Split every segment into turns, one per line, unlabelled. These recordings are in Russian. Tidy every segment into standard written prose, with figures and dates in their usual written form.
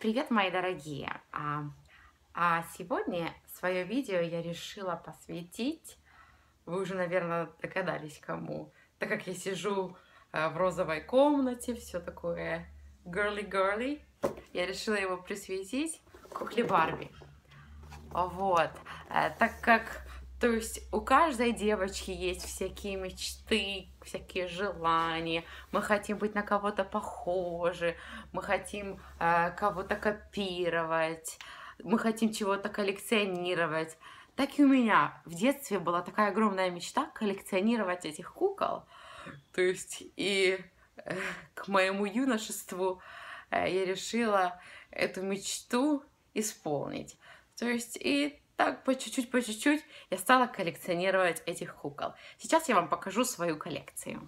Привет, мои дорогие! Сегодня свое видео я решила посвятить, вы уже, наверное, догадались, кому, так как я сижу в розовой комнате, все такое girly-girly, я решила его посвятить кукле Барби. Вот, так как, то есть у каждой девочки есть всякие мечты, всякие желания. Мы хотим быть на кого-то похожи, мы хотим кого-то копировать, мы хотим чего-то коллекционировать. Так и у меня в детстве была такая огромная мечта коллекционировать этих кукол. То есть к моему юношеству я решила эту мечту исполнить. То есть и так по чуть-чуть я стала коллекционировать этих кукол. Сейчас я вам покажу свою коллекцию.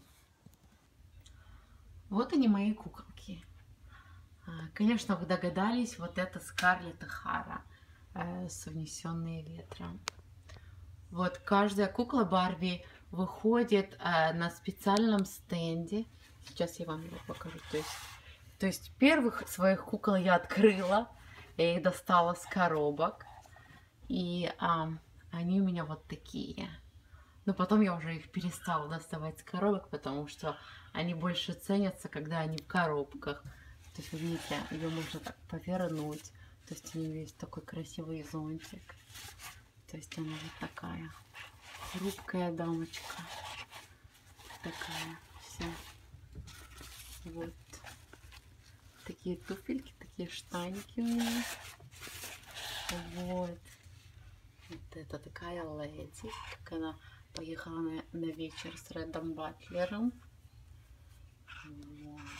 Вот они, мои куколки. Конечно, вы догадались, вот это Скарлетт О'Хара с «Унесенные ветром». Вот каждая кукла Барби выходит на специальном стенде. Сейчас я вам его покажу. То есть первых своих кукол я открыла, я их достала с коробок. И они у меня вот такие. Но потом я уже их перестала доставать с коробок, потому что они больше ценятся, когда они в коробках. То есть, вы видите, ее можно так повернуть. То есть у нее есть такой красивый зонтик. То есть она вот такая хрупкая дамочка. Такая вся. Вот. Такие туфельки, такие штаники у нее. Вот. Вот это такая леди, как она поехала на вечер с Редом Батлером. Вот.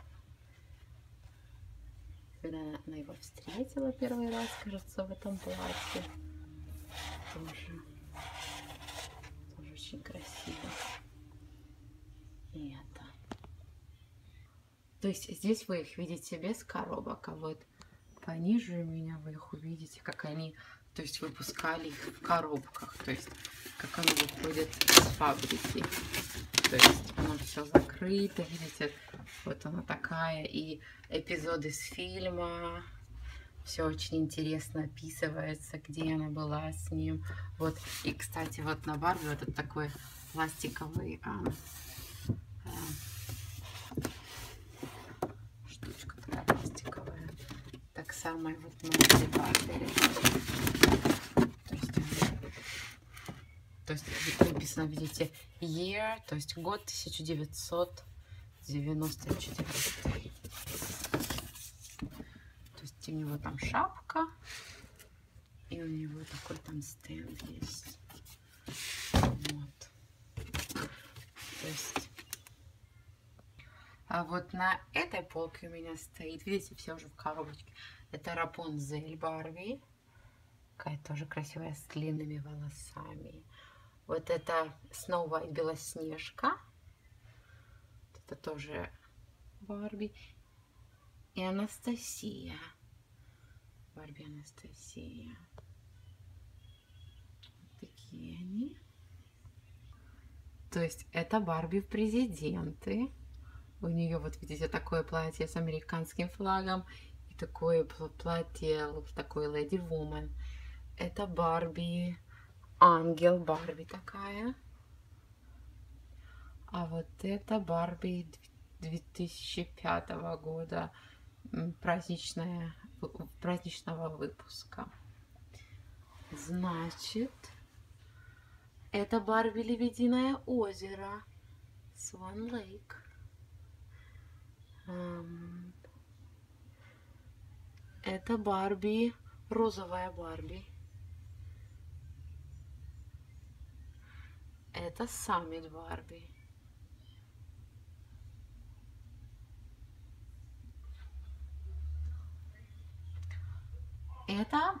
Когда она его встретила первый раз, кажется, в этом платье. Тоже очень красиво. И это. То есть здесь вы их видите без коробок, а вот пониже у меня вы их увидите, как они, то есть выпускали их в коробках, то есть как оно выходит с фабрики. То есть оно все закрыто, видите, вот она такая, и эпизоды с фильма, все очень интересно описывается, где она была с ним. Вот, и, кстати, вот на Барби вот этот такой пластиковый штучка такая пластиковая. Так само и вот на Барби. То есть написано, видите, year, то есть год 1994. То есть у него там шапка, и у него такой там стенд есть. Вот. То есть, а вот на этой полке у меня стоит, видите, все уже в коробочке. Это Рапунцель Барби. Какая тоже красивая, с длинными волосами. Вот это Snow White Белоснежка. Это тоже Барби. И Анастасия. Барби Анастасия. Вот такие они. То есть это Барби в президенты. У нее, вот видите, такое платье с американским флагом. И такое платье в такой Lady Woman. Это Барби Ангел, Барби такая. А вот это Барби 2005 года, праздничного выпуска. Значит, это Барби Лебединое озеро, Swan Lake. Это Барби, розовая Барби. Это Summit Барби. Это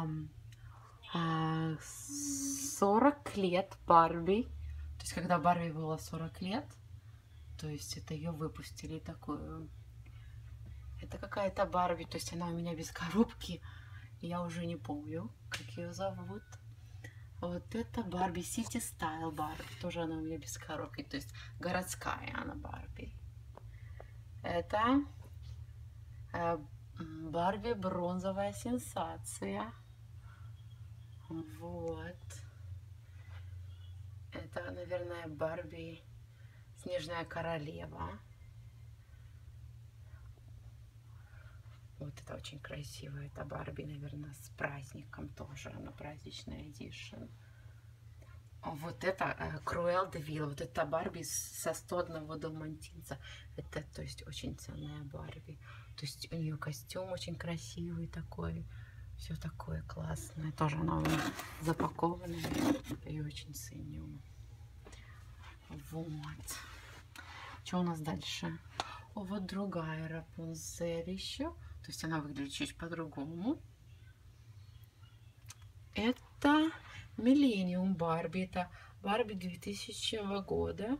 40 лет Барби. То есть, когда Барби было 40 лет, то есть это ее выпустили такую. Это какая-то Барби, то есть она у меня без коробки. Я уже не помню, как ее зовут. Вот это Барби City Style Барби. Тоже она у меня без коробки. То есть городская она Барби. Это Барби бронзовая сенсация. Вот. Это, наверное, Барби Снежная королева. Вот это очень красиво. Это Барби, наверное, с праздником тоже. Она праздничная эдишн. Вот это Круэлла де Вил. Вот это Барби со 101 далматинца. Это, то есть, очень ценная Барби. То есть, у нее костюм очень красивый такой. Все такое классное. Тоже она запакованная. Я очень ценю. Вот. Что у нас дальше? О, вот другая Рапунцель еще. То есть она выглядит чуть по-другому. Это Millennium Барби. Это Барби 2000 года.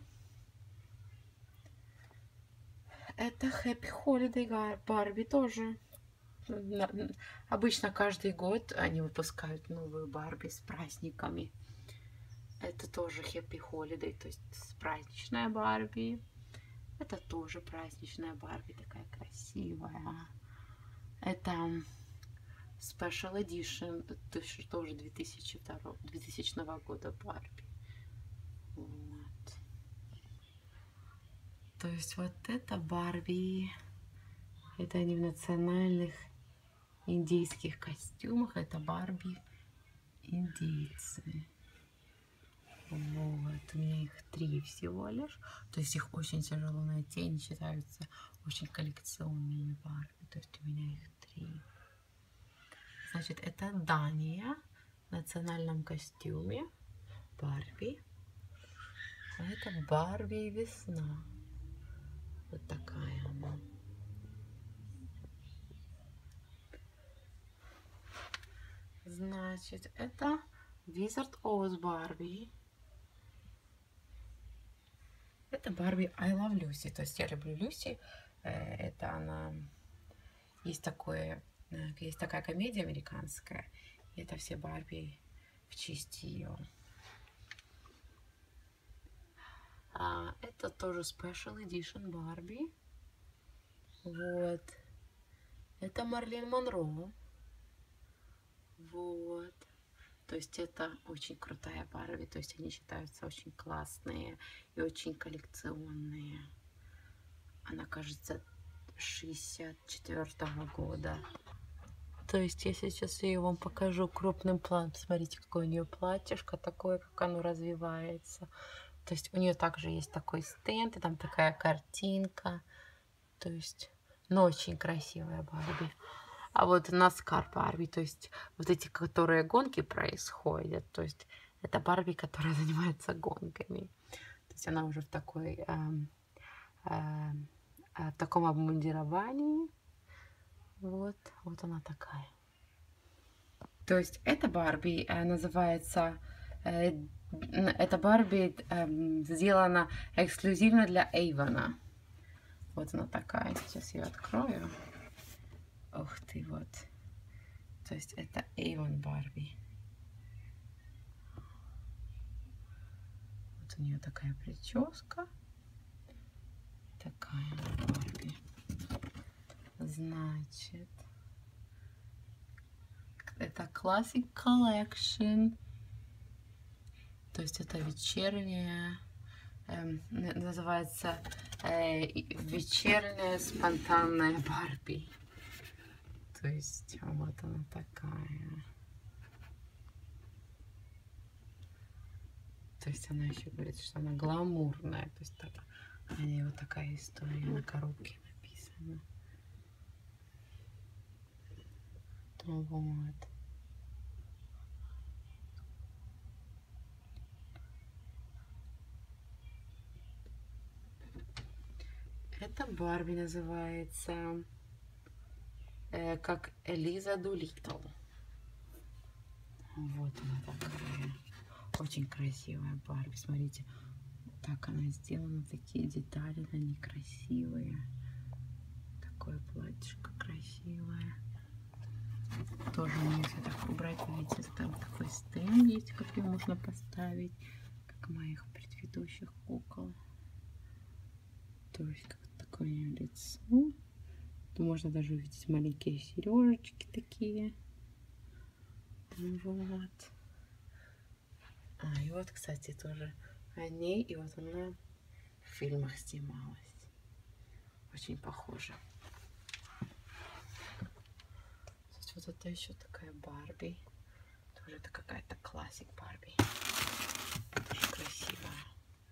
Это Happy Holiday Барби тоже. Обычно каждый год они выпускают новую Барби с праздниками. Это тоже Happy Holiday, то есть праздничная Барби. Это тоже праздничная Барби, такая красивая. Это Special Edition, тоже 2000 года Барби. Вот. То есть вот это Барби. Это они в национальных индейских костюмах. Это Барби индейцы. Вот, у меня их 3 всего лишь. То есть их очень тяжело найти. Они считаются очень коллекционными Барби. То есть у меня их 3. Значит, это Дания в национальном костюме. Барби. А это Барби весна. Вот такая она. Значит, это Wizard Oz Барби. Это Барби I Love Lucy. То есть я люблю Люси. Это она... Есть такая комедия американская. И это все Барби в честь ее. Это тоже Special Edition Барби. Вот. Это Марлин Монро. Вот. То есть это очень крутая Барби. То есть они считаются очень классные и очень коллекционные. Она, кажется, 64-го года. То есть я сейчас ее вам покажу крупным планом. Смотрите, какое у нее платьишко такое, как оно развивается. То есть у нее также есть такой стенд, и там такая картинка. То есть, ну, очень красивая Барби. А вот Наскар Барби, то есть вот эти, которые гонки происходят, то есть это Барби, которая занимается гонками. То есть она уже в такой, в таком обмундировании. Вот она такая. То есть эта Барби называется, эта Барби сделана эксклюзивно для Avon. Вот она такая. Сейчас ее открою. Ух ты, вот. То есть это Avon Барби. Вот у нее такая прическа. Такая Барби. Значит, это Classic Collection. То есть это вечерняя, называется вечерняя спонтанная Барби. То есть вот она такая. То есть она еще говорит, что она гламурная. То есть это, у нее вот такая история на коробке написана. Вот. Это Барби называется как Элиза Дулиттл. Вот она такая. Очень красивая Барби. Смотрите, так она сделана. Такие детали на ней красивые. Такое платьишко красивое. Тоже мне все так убрать. Видите, там такой стенд есть, как его можно поставить. Как моих предыдущих кукол. То есть как такое лицо. можно даже увидеть маленькие сережечки такие. Вот. И вот, кстати, тоже о ней. И вот она в фильмах снималась. Очень похоже. Кстати, вот это еще такая Барби. Тоже это какая-то классик Барби. Тоже красивая.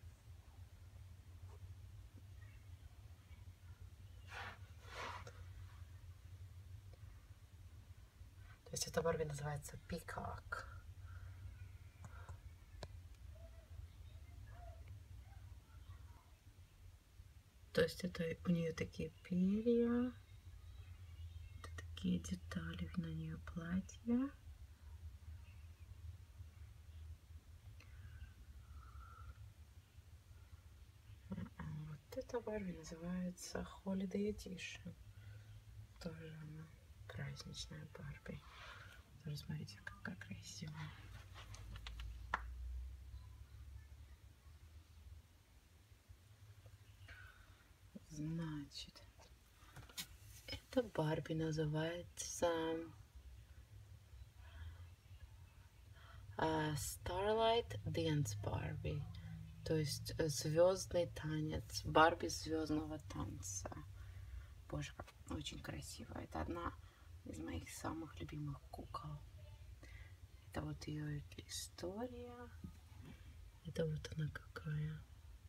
То есть эта Барби называется Peacock. То есть это у нее такие перья. Это такие детали на нее платья. Вот эта Барби называется Holiday Edition. Тоже она праздничная Барби. Тоже смотрите, какая красивая. Значит, эта Барби называется Starlight Dance Barbie. То есть звездный танец. Барби звездного танца. Боже, как очень красиво. Это одна из моих самых любимых кукол. Это вот ее история. Это вот она какая.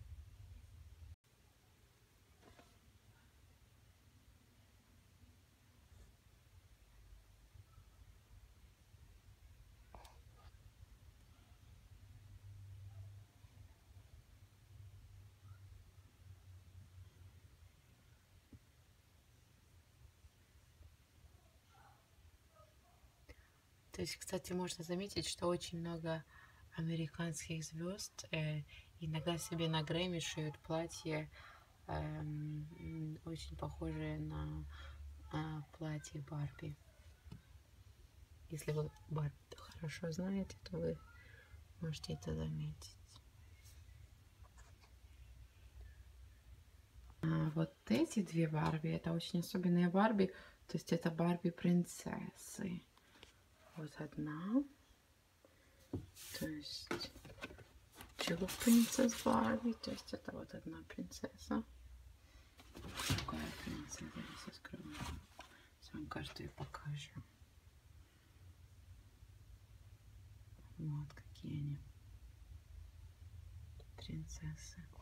То есть, кстати, можно заметить, что очень много американских звезд иногда себе на Грэмми шьют платье, очень похожие на платье Барби. Если вы Барби хорошо знаете, то вы можете это заметить. Вот эти две Барби, это очень особенные Барби, то есть это Барби принцессы. Вот одна, то есть Two Princess Барби, то есть это вот одна принцесса. Какая принцесса? Сейчас открою. Вам каждую покажу. Вот какие они принцессы.